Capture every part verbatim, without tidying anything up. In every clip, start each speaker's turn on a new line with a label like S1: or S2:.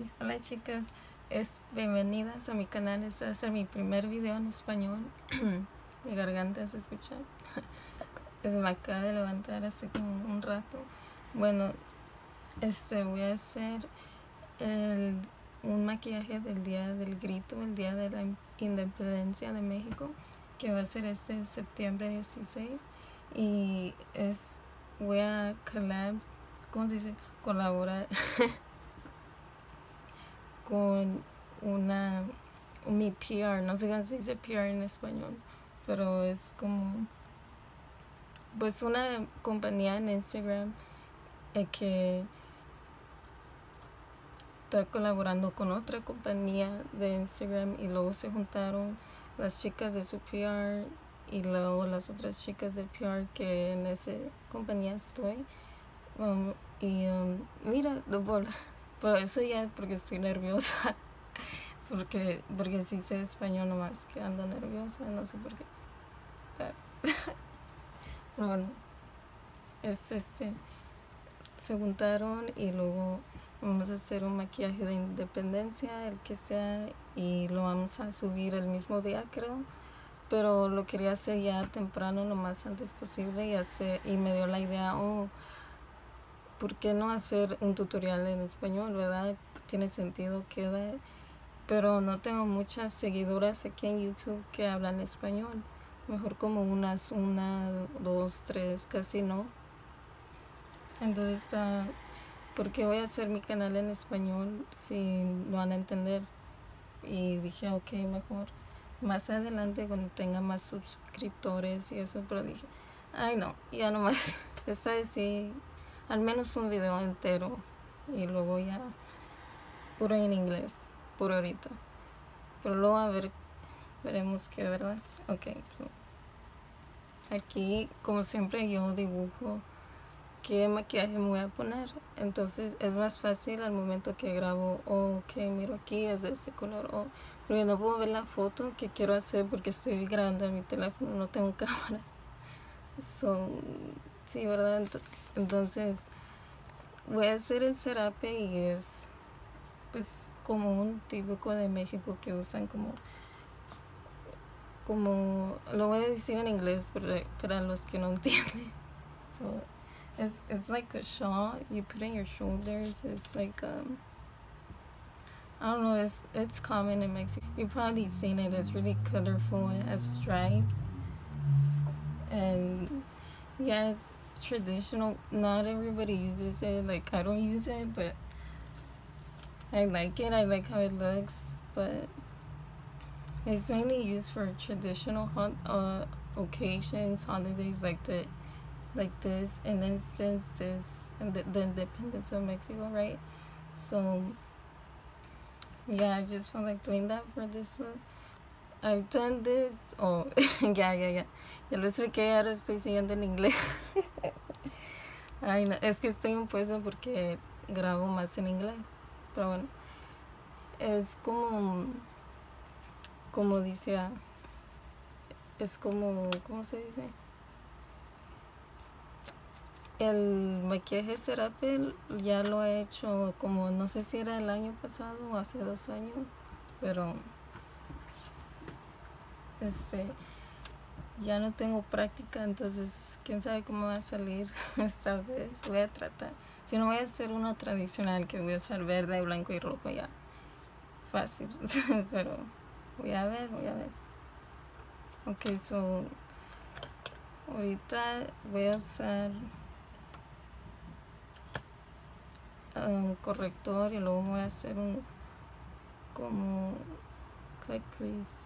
S1: Hey, hola chicas, es, bienvenidas a mi canal. Este va a ser mi primer video en español. Mi garganta se escucha. Se me acaba de levantar hace como un rato. Bueno, este voy a hacer el, un maquillaje del día del grito, el día de la independencia de México, que va a ser este septiembre dieciséis. Y es, voy a collab, ¿cómo se dice? Colaborar con una, mi P R, no sé cómo se dice P R en español, pero es como, pues una compañía en Instagram eh, que está colaborando con otra compañía de Instagram, y luego se juntaron las chicas de su P R y luego las otras chicas del P R que en esa compañía estoy. Um, y um, mira, lo voy pero eso ya es porque estoy nerviosa, porque porque sí sé español, nomás que ando nerviosa, no sé por qué. Pero bueno, es este, se juntaron y luego vamos a hacer un maquillaje de independencia, el que sea, y lo vamos a subir el mismo día, creo. Pero lo quería hacer ya temprano, lo más antes posible, y hacer, y me dio la idea, oh, ¿por qué no hacer un tutorial en español, verdad? Tiene sentido, queda. Pero no tengo muchas seguidoras aquí en YouTube que hablan español. Mejor como unas, una, dos, tres, casi no. Entonces, uh, ¿por qué voy a hacer mi canal en español si lo van a entender? Y dije, ok, mejor más adelante cuando tenga más suscriptores y eso. Pero dije, ay no, ya nomás, esta vez sí, al menos un video entero, y luego ya puro en inglés, puro ahorita. Pero luego a ver, veremos qué, ¿verdad? Ok, so, aquí como siempre yo dibujo qué maquillaje me voy a poner, entonces es más fácil al momento que grabo. Oh, ok, miro aquí, es de ese color. Oh, pero no puedo ver la foto que quiero hacer porque estoy grabando en mi teléfono, no tengo cámara. So, sí, ¿verdad? Entonces voy a hacer el serape, y es pues como un típico de México que usan como como lo voy a decir en inglés para, para los que no entienden. So it's, it's like a shawl you put in your shoulders. It's like um I don't know, it's it's common in Mexico. You've probably seen it. It's really colorful. It has stripes, and yeah, it's traditional. Not everybody uses it. Like, I don't use it, but I like it. I like how it looks, but it's mainly used for traditional hot uh occasions, holidays like the like this, in instance this, and the, the independence of Mexico, right? So yeah, I just felt like doing that for this look. I've done this. Oh, ya, ya, ya. Ya lo expliqué, ahora estoy siguiendo en inglés. Ay, no, es que estoy impuesta porque grabo más en inglés. Pero bueno, es como, como dice, ah, es como, ¿cómo se dice? El maquillaje serape ya lo he hecho como, no sé si era el año pasado o hace dos años, pero este ya no tengo práctica, entonces quién sabe cómo va a salir esta vez. Voy a tratar, si no voy a hacer uno tradicional que voy a usar verde, blanco y rojo, ya fácil. Pero voy a ver, voy a ver. Ok, so ahorita voy a usar un corrector, y luego voy a hacer un como cut crease.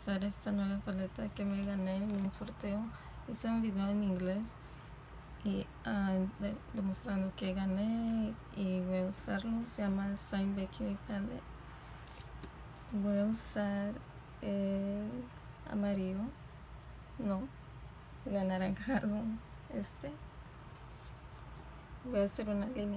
S1: usar esta nueva paleta que me gané en un sorteo. Hice un video en inglés y uh, de, demostrando que gané y voy a usarlo. Se llama Shine Bikini Palette. Voy a usar el amarillo, no, el anaranjado, este. Voy a hacer una línea.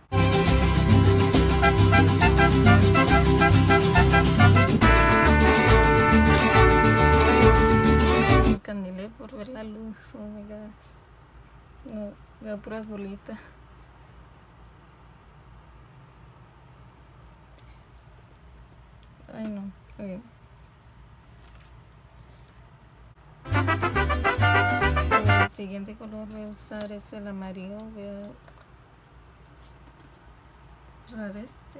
S1: Me encandilé por ver la luz, oh my gosh. No, veo puras bolitas. Ay no, okay. El siguiente color voy a usar es el amarillo. Voy a usar este.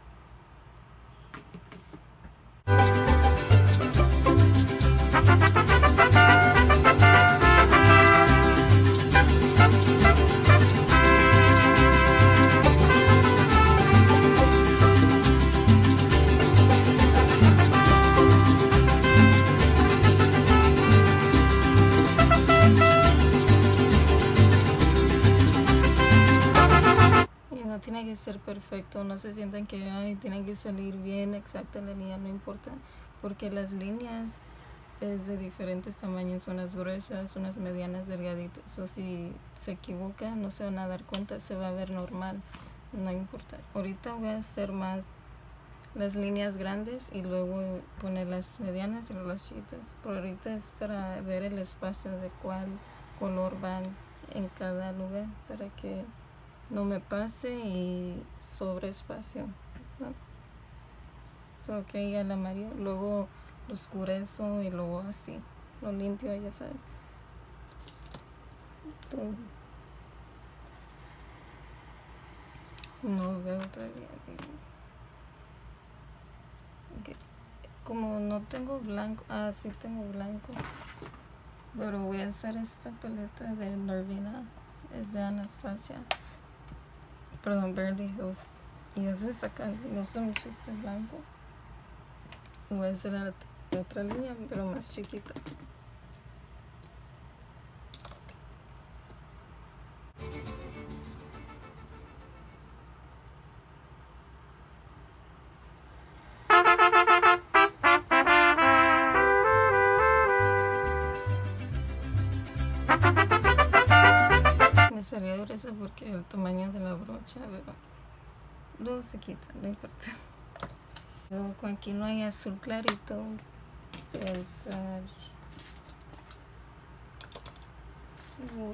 S1: No tiene que ser perfecto, no se sientan que ay, tiene que salir bien exacta la línea, no importa, porque las líneas es de diferentes tamaños, unas gruesas, unas medianas, delgaditas, o si se equivoca no se van a dar cuenta, se va a ver normal, no importa. Ahorita voy a hacer más las líneas grandes y luego poner las medianas y las chiquitas, pero ahorita es para ver el espacio de cuál color van en cada lugar, para que no me pase y sobre espacio, ¿no? So, ok, el amarillo, luego lo oscurezco y luego así, lo limpio, ya saben. Todo. No veo todavía. Okay. Como no tengo blanco, ah, sí tengo blanco, pero voy a hacer esta paleta de Norvina, es de Anastasia. Perdón, Beverly Hills, y eso es acá, no sé mucho este blanco. Voy a hacer la otra línea, pero más chiquita. Salió gruesa porque el tamaño de la brocha, pero luego se quita, no importa. Luego con aquí no hay azul clarito, voy a usar, voy a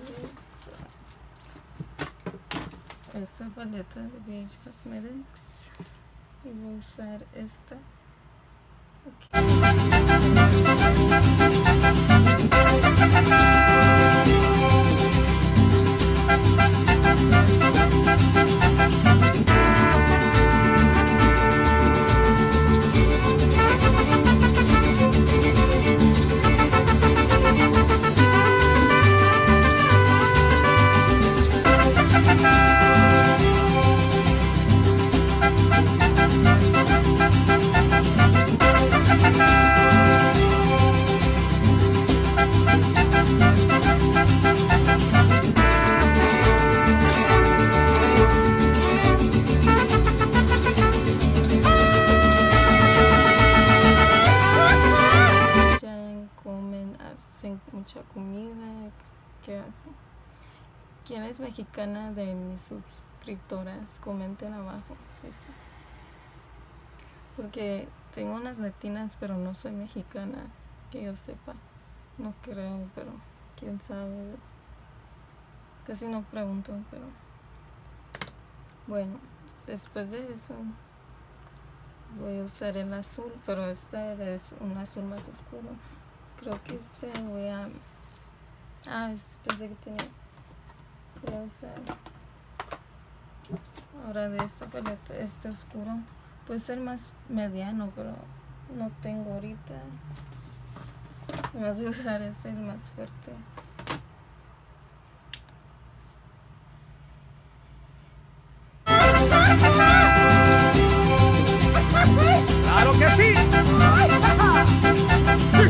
S1: usar esta paleta de B H Cosmetics y voy a usar esta. Okay. Mucha comida, ¿qué hacen? ¿Quién es mexicana de mis suscriptoras? Comenten abajo, sí, sí. Porque tengo unas latinas, pero no soy mexicana, que yo sepa. No creo, pero quién sabe. Casi no pregunto, pero bueno, después de eso voy a usar el azul, pero este es un azul más oscuro. Creo que este voy a... Ah, este pensé que tenía... Voy a usar... Ahora de esta paleta, este oscuro. Puede ser más mediano, pero no tengo ahorita. Nomás voy a usar este, el más fuerte.
S2: ¡Claro que sí!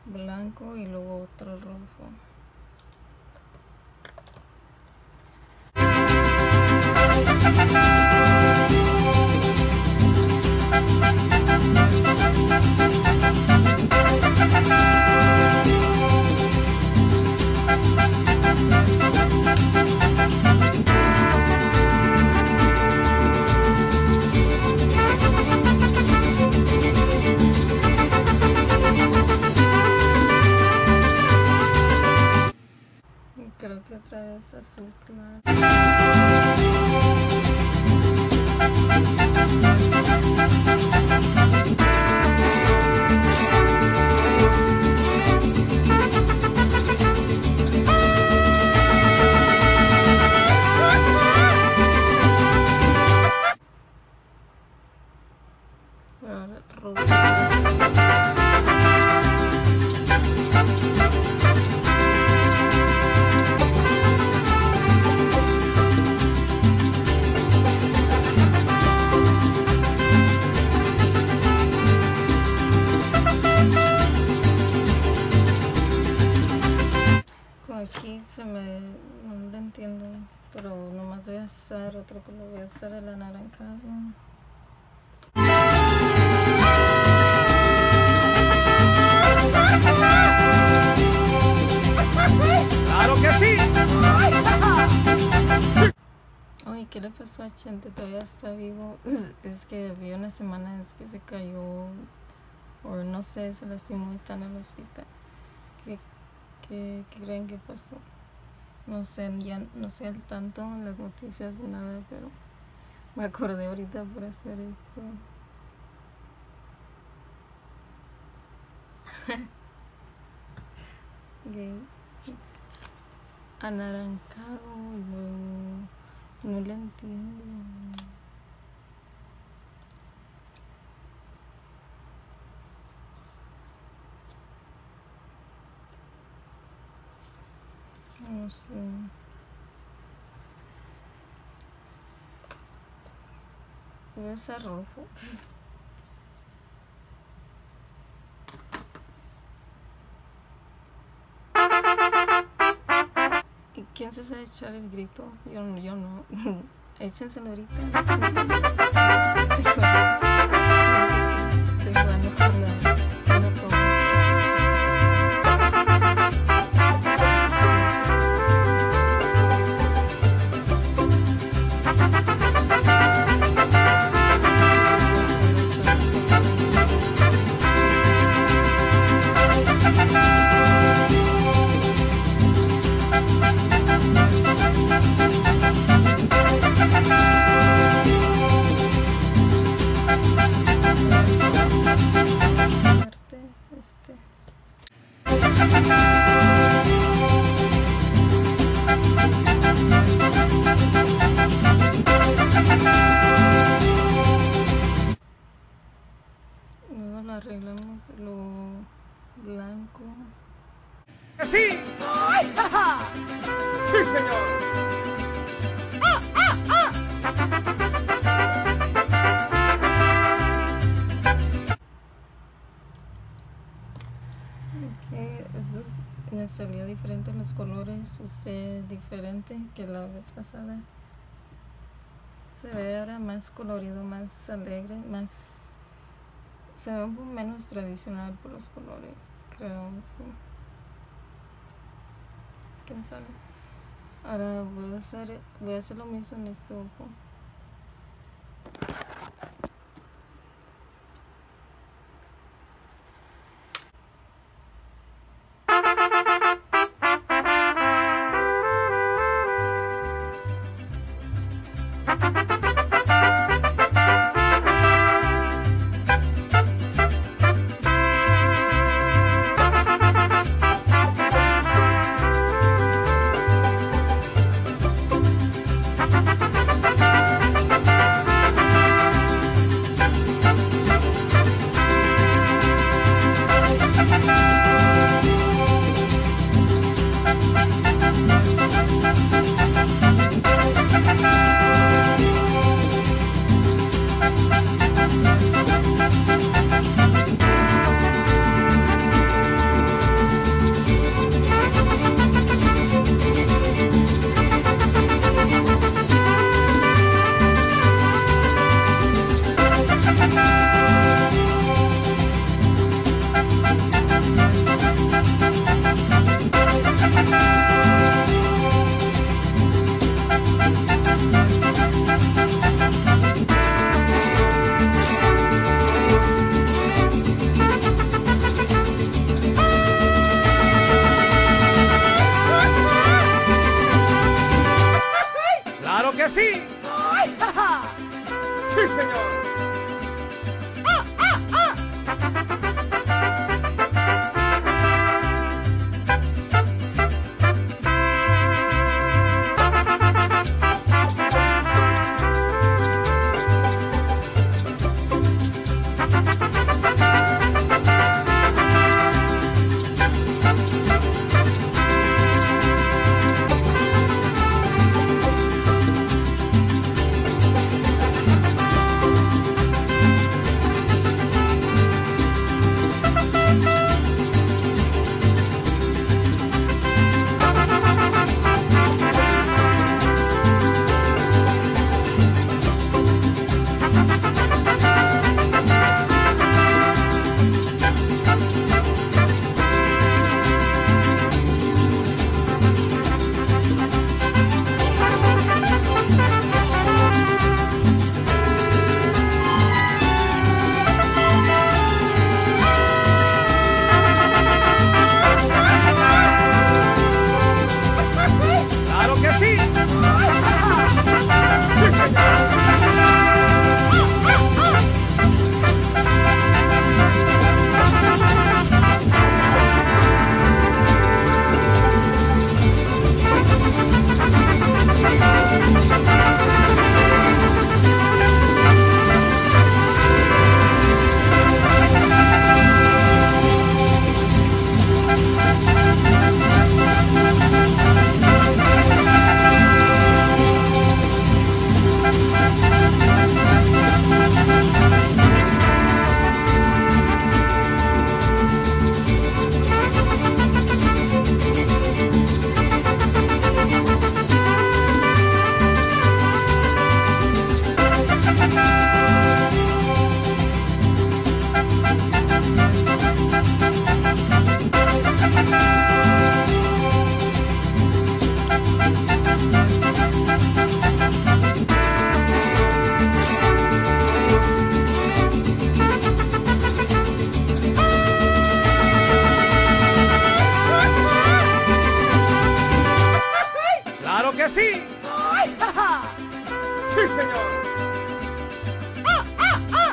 S1: blanco y luego otro rojo. Creo que otra vez azul claro. Ahora rojo. Aquí se me, no lo entiendo, pero nomás voy a hacer otro color, voy a hacer el anaranjado.
S2: ¡Claro que sí!
S1: Ay, ¿qué le pasó a Chente? Todavía está vivo. Es que vi una semana es que se cayó, o no sé, se lastimó y está en el hospital. ¿Qué, qué, qué creen que pasó? No sé, ya no sé al tanto en las noticias o nada, pero me acordé ahorita por hacer esto. Okay. Anaranjado y luego no le entiendo. No sé. Voy a usar rojo. ¿Y quién se sabe echar el grito? Yo, yo no. Échenselo ahorita. Estoy jugando con la, con la toma. Luego lo arreglamos lo blanco.
S2: ¡Sí! ¡Ay, jaja! ¡Sí, señor! ¡Ah, ah, ah!
S1: Okay, eso es, me salió diferente los colores, usé diferente que la vez pasada. Se ve ahora más colorido, más alegre, más... se ve un poco menos tradicional por los colores, creo, sí. ¿Quién sabe? Ahora voy a hacer, voy a hacer lo mismo en este ojo.
S2: sí! ¡Ay, ja, ja! ¡Sí, señor! ¡Ah, ah, ah! que sí! ¡Ay, ja, ja! ¡Sí, señor! ¡Ah, ah, ah!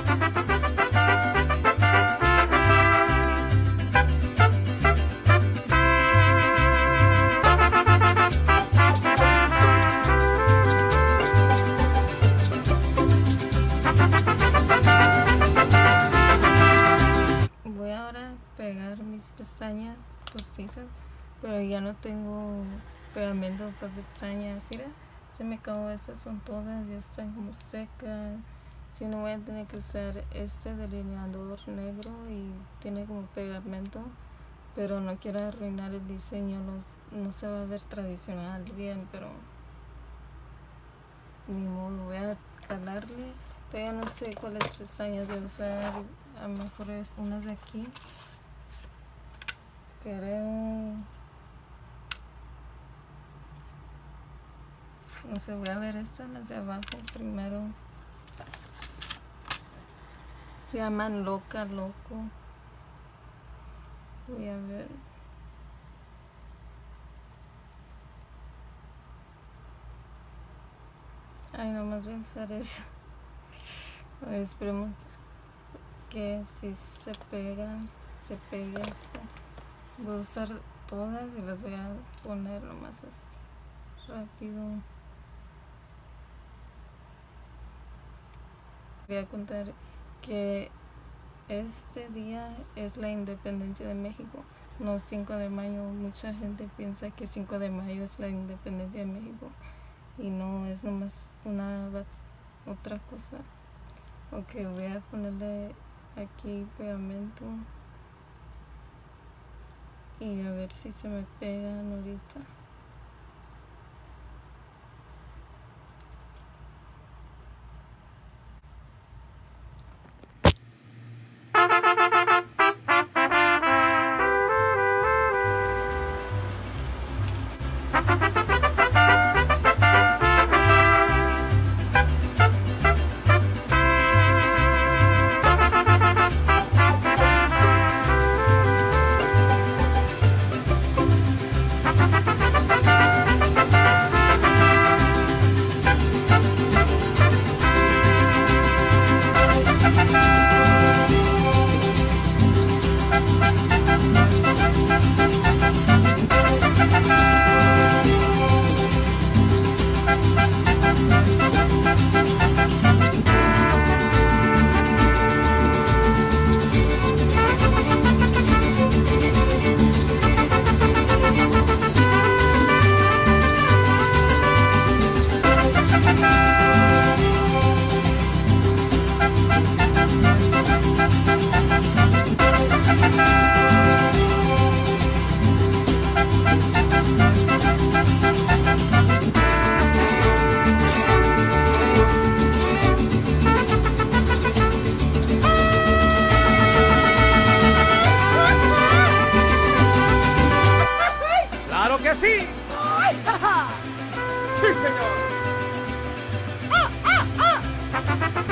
S1: Voy ahora a pegar mis pestañas postizas, pero ya no tengo pegamento para pestañas. Mira, se me acabó, esas son todas, ya están como secas. Si no, voy a tener que usar este delineador negro y tiene como pegamento, pero no quiero arruinar el diseño, no, no se va a ver tradicional bien, pero ni modo, voy a calarle. Todavía no sé cuáles pestañas voy a usar, a lo mejor es unas de aquí, creo. No sé, voy a ver estas, las de abajo primero. Se llaman Loca Loco. Voy a ver. Ay, nomás voy a usar eso. A ver, esperemos que si se pega, se pegue esto. Voy a usar todas y las voy a poner nomás así, rápido. Voy a contar que este día es la independencia de México, no cinco de mayo. Mucha gente piensa que cinco de mayo es la independencia de México y no, es nomás una otra cosa. Ok, voy a ponerle aquí pegamento y a ver si se me pegan ahorita.
S2: que sí! ¡Ay, ja, ja! ¡Sí, señor! ¡Ah, ah, ah!